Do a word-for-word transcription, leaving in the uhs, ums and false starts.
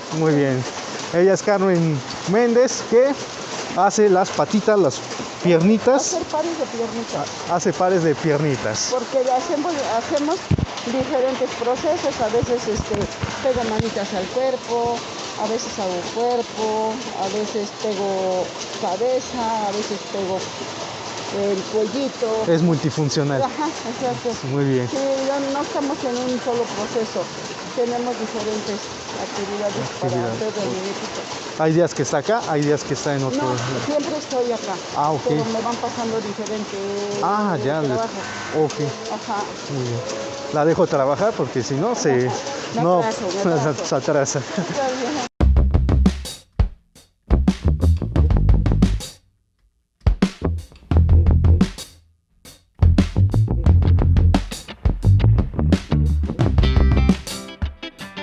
Muy bien. Ella es Carmen Méndez, que hace las patitas, las piernitas. Hacer pares de piernitas. Hace pares de piernitas. Porque hacemos, hacemos diferentes procesos. A veces este, pego manitas al cuerpo, a veces hago cuerpo, a veces pego cabeza, a veces pego el cuellito. Es multifuncional. Ajá, exacto. Muy bien. Sí, no, no estamos en un solo proceso. Tenemos diferentes actividades, actividades. para hacer el muñequito. Hay días que está acá, hay días que está en otro. No, siempre estoy acá. Ah, ok. Pero me van pasando diferentes Ah, ya. trabajos. Ok. Ajá. Muy bien. La dejo trabajar porque si no se... Me no, atraso, me atraso. se atrasa. Está bien.